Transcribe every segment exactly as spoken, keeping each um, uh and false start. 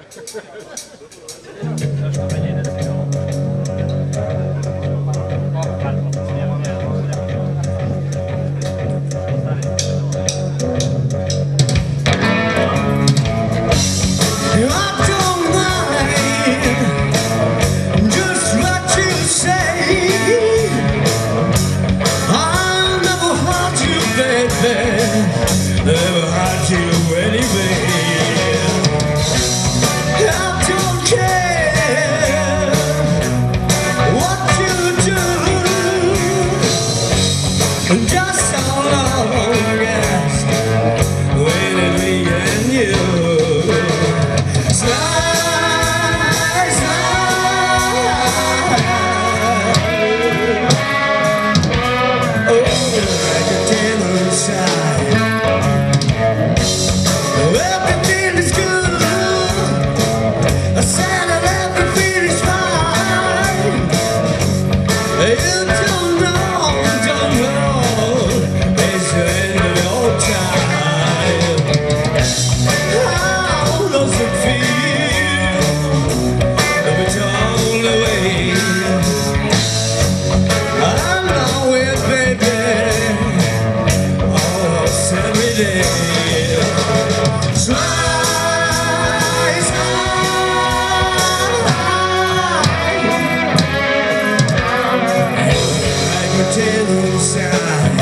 Never had you anyway. I don't care what you do, just how long as waiting me and you. Slide, slide, oh, like a demon's side. Everything is good. I said that everything is fine. You don't know, don't know. It's the end of your time. How does it feel if it's all away? I know it, baby. Almost every day. Slide, slide, like a tailor side.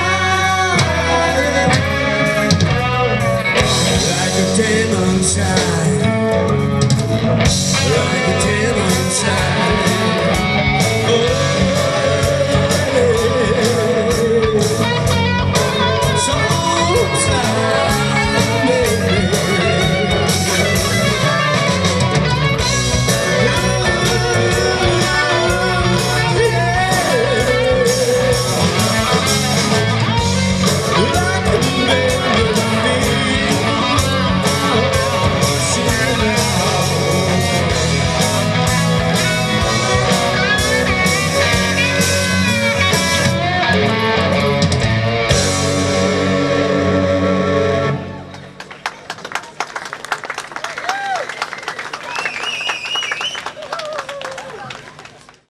Demon child.